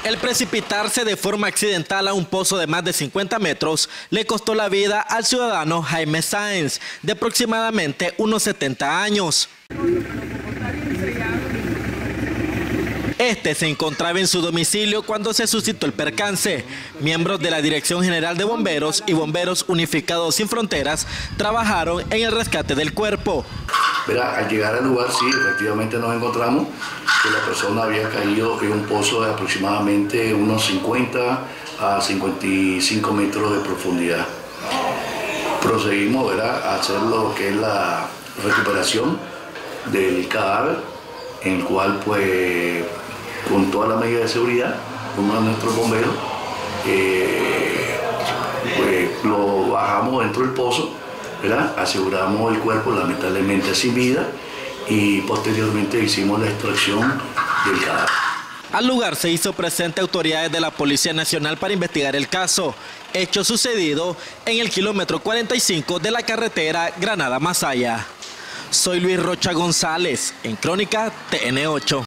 El precipitarse de forma accidental a un pozo de más de 50 metros le costó la vida al ciudadano Jaime Sáenz, de aproximadamente unos 70 años. Este se encontraba en su domicilio cuando se suscitó el percance. Miembros de la Dirección General de Bomberos y Bomberos Unificados Sin Fronteras trabajaron en el rescate del cuerpo. Al llegar al lugar, sí, efectivamente nos encontramos que la persona había caído en un pozo de aproximadamente unos 50 a 55 metros de profundidad. Procedimos a hacer lo que es la recuperación del cadáver, en el cual, pues, con toda la medida de seguridad, uno de nuestros bomberos, pues, lo bajamos dentro del pozo, aseguramos el cuerpo lamentablemente sin vida y posteriormente hicimos la extracción del cadáver. Al lugar se hizo presente autoridades de la Policía Nacional para investigar el caso, hecho sucedido en el kilómetro 45 de la carretera Granada-Masaya. Soy Luis Rocha González, en Crónica TN8.